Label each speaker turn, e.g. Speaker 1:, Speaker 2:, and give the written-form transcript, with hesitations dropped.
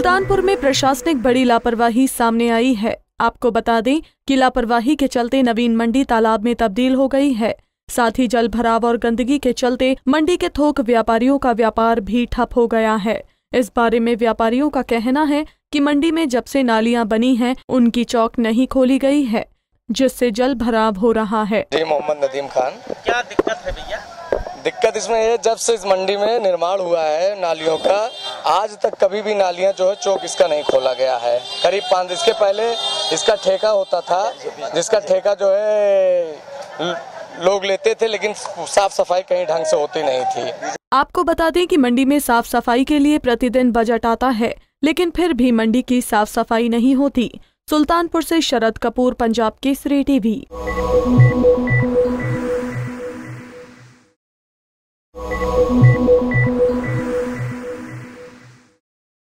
Speaker 1: सुल्तानपुर में प्रशासनिक बड़ी लापरवाही सामने आई है। आपको बता दें कि लापरवाही के चलते नवीन मंडी तालाब में तब्दील हो गई है। साथ ही जल भराव और गंदगी के चलते मंडी के थोक व्यापारियों का व्यापार भी ठप हो गया है। इस बारे में व्यापारियों का कहना है कि मंडी में जब से नालियां बनी हैं, उनकी चौक नहीं खोली गई है, जिससे जल भराव हो रहा है।
Speaker 2: जी, मोहम्मद नदीम खान।
Speaker 3: क्या दिक्कत है भैया?
Speaker 2: दिक्कत इसमें है, जब से इस मंडी में निर्माण हुआ है नालियों का, आज तक कभी भी नालियां जो है चौक इसका नहीं खोला गया है। करीब 5 इसके पहले इसका ठेका होता था, जिसका ठेका जो है लोग लेते थे, लेकिन साफ सफाई कहीं ढंग से होती नहीं थी।
Speaker 1: आपको बता दें कि मंडी में साफ सफाई के लिए प्रतिदिन बजट आता है, लेकिन फिर भी मंडी की साफ सफाई नहीं होती। सुल्तानपुर से शरद कपूर, पंजाब केसरी टीवी।